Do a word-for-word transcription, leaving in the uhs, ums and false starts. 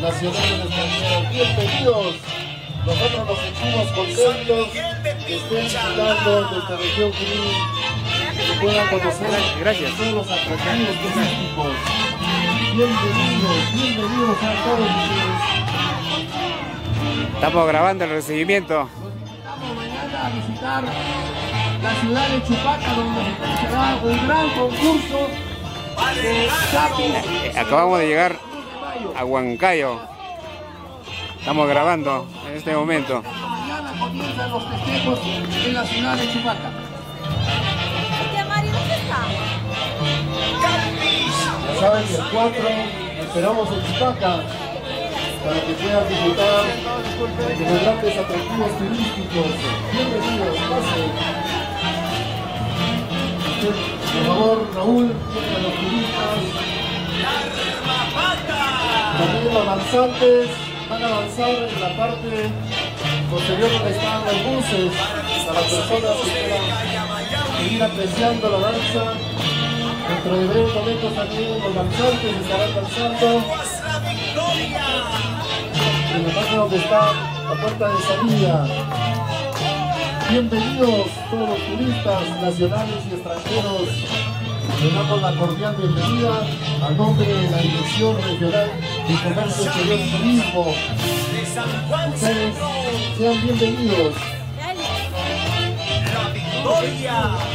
nacionales extranjeros. Bienvenidos. Nosotros nos sentimos contentos que estén visitando nuestra región Junín, que puedan conocer Gracias. todos los atractivos turísticos. Bienvenidos, bienvenidos a todos ustedes. Estamos grabando el recibimiento. Los invitamos mañana a visitar la ciudad de Chupaca, donde se será un gran concurso de chapis. Eh, Acabamos de llegar a Huancayo. Estamos grabando en este momento. Mañana comienzan los festejos en la ciudad de Chupaca. Tía Mari, ¿dónde está? Ya saben que el cuatro esperamos en Chupaca para que puedan disfrutar de los grandes atractivos turísticos. Bienvenidos, pasen. Por favor, Raúl, a los turistas. También los danzantes van a avanzar en la parte posterior donde están los buses para las personas que quieran seguir apreciando la danza. Dentro de breves momentos también los danzantes estarán danzando en la parte donde está la puerta de salida. Bienvenidos todos los turistas nacionales y extranjeros. Les damos la cordial bienvenida a nombre de la Dirección Regional de Comercio Exterior y Turismo. Ustedes sean bienvenidos. La victoria.